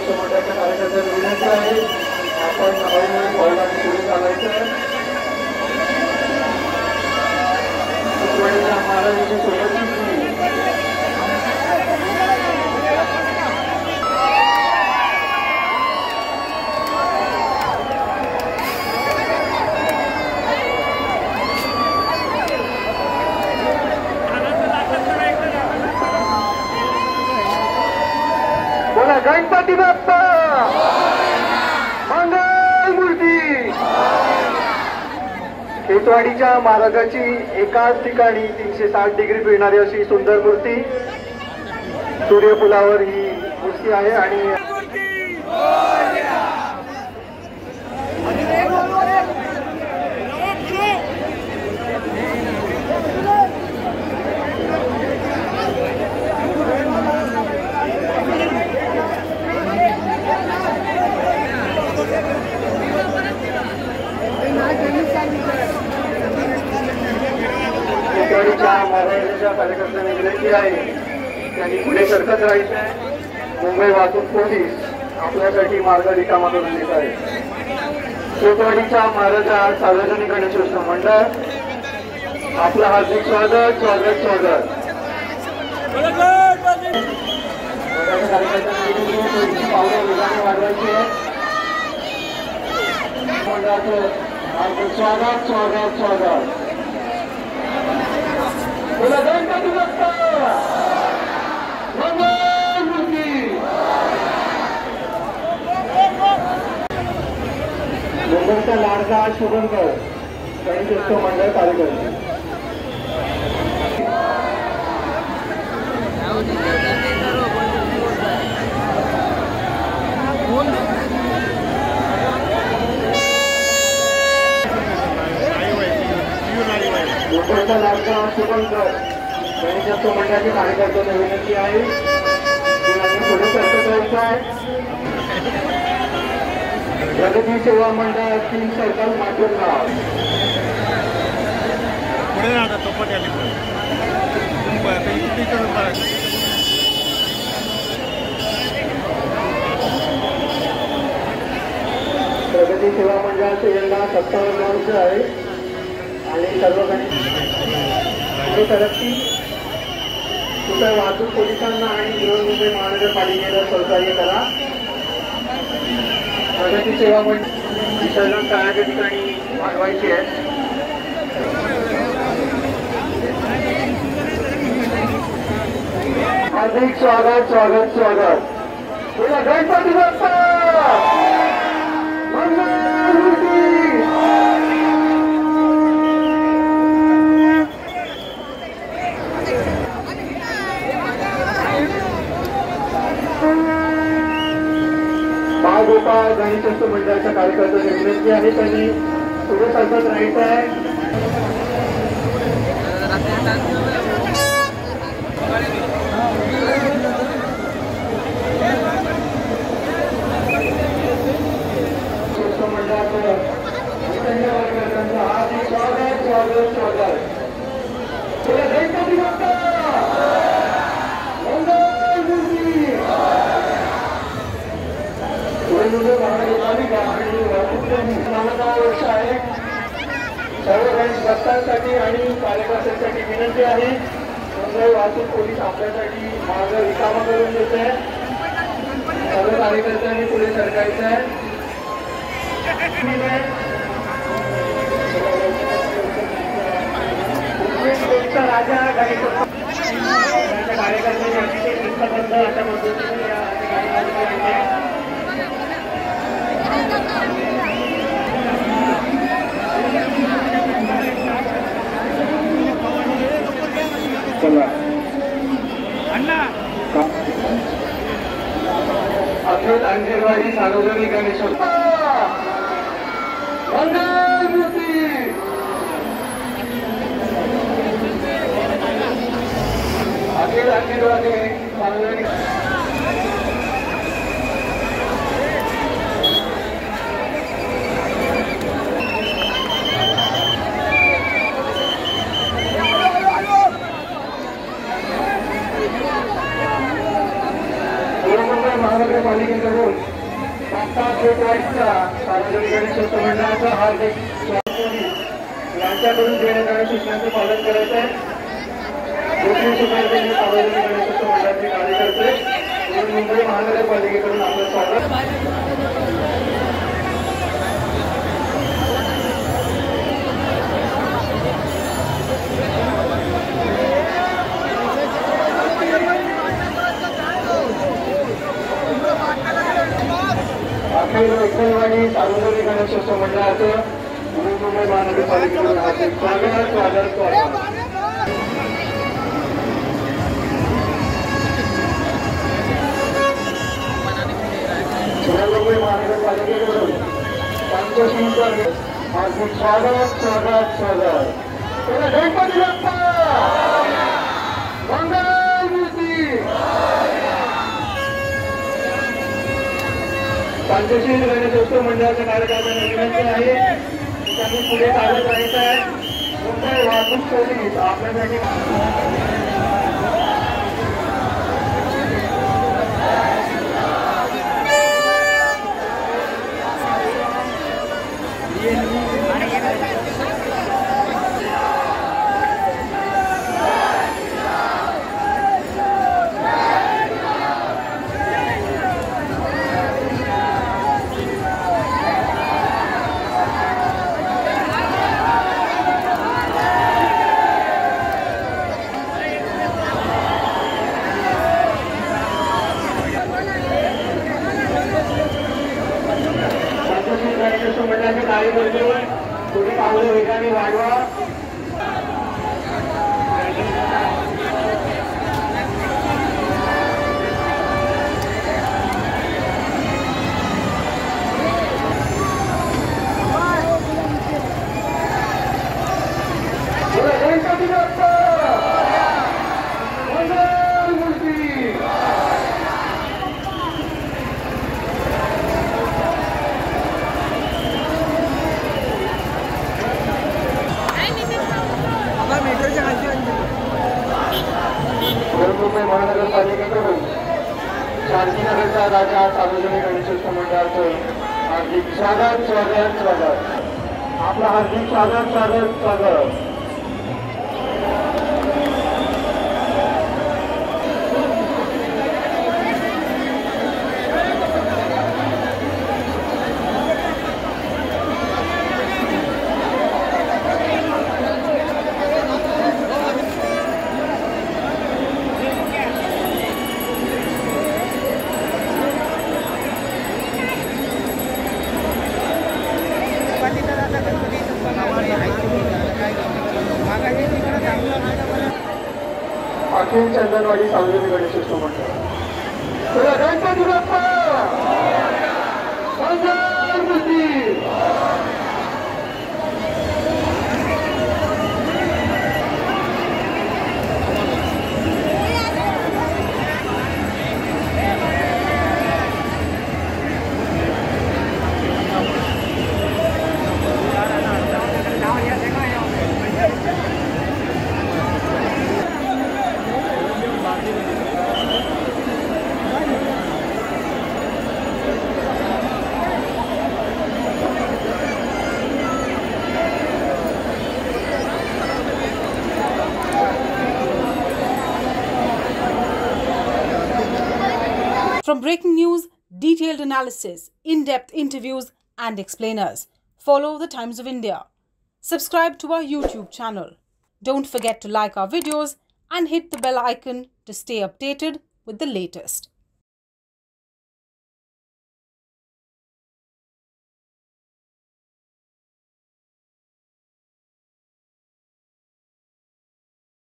गणेश मंडळाच्या कार्यकर्त्यांना विनंती आहे आपण हळूहळू पळणं सुरू चालायचं आहे. महाराजांच्या सोबतची बोला गणपती बाप्पा मंगल मूर्ती. खेतवाडीच्या महाराजाची एकाच ठिकाणी 360 डिग्री फिरणारी अशी सुंदर मूर्ती सूर्यफुलावर ही मूर्ती आहे. आणि महाराजांच्या कार्यकर्त्यांना विनंती आहे त्यांनी पुढे सरकत राहायचं आहे. मुंबई वाहतूक पोलीस आपल्यासाठी मार्ग रिकामा करून देत आहे. खेतवाडीच्या महाराजा सार्वजनिक गणेशोत्सव मंडळ आपलं हार्दिक स्वागत स्वागत स्वागत. पावलं वेगाने वाढवायची आहे. मंडळाचं हार्दिक स्वागत स्वागत स्वागत. गणपती बाप्पा मंगल मूर्ती. मुंबईचा लाडका शुभंकर गणेशोत्सव मंडळ कार्यकर्ते. मुंबईचा लाडका शुभंकर गणेशोत्सव मंडळाचे कार्यकर्त्यांना विनंती आहे की आम्ही पुढे सरकत जायचं आहे. प्रगती सेवा मंडळ 3 सर्कल माटुंगा प्रगती सेवा मंडळाचे यंदा 57 वर्ष आहे आणि सर्व पुढे सरकतील. कृपया वाहतूक पोलिसांना आणि बृहन्मुंबई महानगरपालिकेला सहकार्य करा. प्रगती सेवा मंडळ विसर्जन करण्याच्या ठिकाणी वाढवायची आहे. हार्दिक स्वागत स्वागत स्वागत. बोला गणपती बाप्पा मंगल मूर्ती. महागोपाळ गणेशोत्सव मंडळाच्या कार्यकर्त्यांना विनंती आहे त्यांनी पुढे सरकत राहायचं आहे. मंडळाचं हार्दिक स्वागत स्वागत स्वागत. गणपती बाप्पा मंगल मूर्ती. महानगरपालिका आणि वाहतूक वर्ष आहे. सर्व गणेश भक्तांसाठी आणि कार्यकर्त्यांसाठी विनंती आहे मुंबई वाहतूक पोलीस आपल्यासाठी मार्ग रिकामा करून देत आहे. सर्व कार्यकर्त्यांनी पुढे सरकायचं आहे. राजा गणेशोत्सव कार्यकर्त्यांनी अतिशय शिस्तबद्ध अशा पद्धतीने अखेर अंगणवाडी सार्वजनिक गणेशोत्सव मंगल मूर्ती. अखेर अंगणवाडी सार्वजनिक महानगरपालिकेच्या करून माता कोतवाडीच्या सार्वजनिक गणेशोत्सव मंडळाचा हार्दिक स्वागत यांच्याकडून देण्यात येणाऱ्या सूचनांचे पालन करायचं आहे. गोष्टी सुधारण्याचे सार्वजनिक गणेशोत्सव मंडळाचे कार्यकर्ते म्हणून मुंबई महानगरपालिकेकडून आपलं स्वागत. विठ्ठलवाडी सार्वजनिक गणेशोत्सव मंडळाचं मुंबई महानगरपालिकेकडून हार्दिक स्वागत स्वागत स्वागत. मुंबई महानगरपालिकेकडून पंचशीलचं हार्दिक स्वागत स्वागत स्वागत. गणपती बाप्पा मंगलमूर्ती. पंचशील गणेशोत्सव मंडळाच्या कार्यकर्त्यांना विनंती आहे त्यांनी पुढे चालत राहायचं आहे. मुंबई वाहतूक पोलीस आपल्यासाठी मंडळाचे कार्यकर्ते थोडी पावलं वेगाने वाढवा. गणपती बाप्पा मंगलमूर्ती. मुंबई महानगरपालिकेकडून शांतीनगरचा राजा सार्वजनिक गणेशोत्सव मंडळाचं हार्दिक स्वागत स्वागत स्वागत. आपलं हार्दिक स्वागत स्वागत स्वागत. अखिल चंदनवाडी सार्वजनिक गणेशोत्सव मंडळ. Ganpati Bappa Mangalmurti. From breaking news, detailed analysis, in-depth interviews and explainers, follow the Times of India. Subscribe to our YouTube channel. Don't forget to like our videos and hit the bell icon to stay updated with the latest.